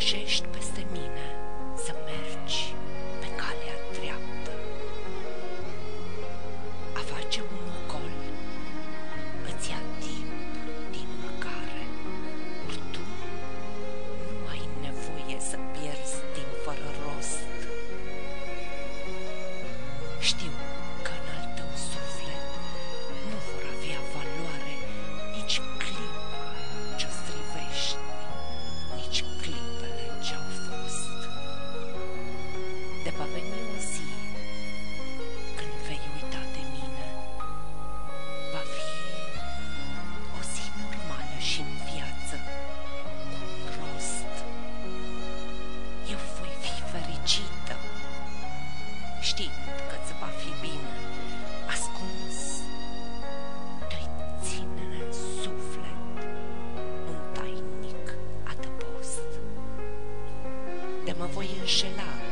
tânjești peste mine să mergi pe calea dreaptă. A face un ocol îți ia timp din măcare, ori tu nu ai nevoie să pierzi timp fără rost. Știu că în al tău suflet nu vor avea valoare nici clipa ce-o strivești, nici clipele ce-au fost. De va veni o zi când vei uita de mine, va fi o zi normală și în viață, cu un rost. Eu voi fi fericită, știind că-ți va fi bine, ascuns de-i ține în suflet un tainic adăpost. De mă voi înșela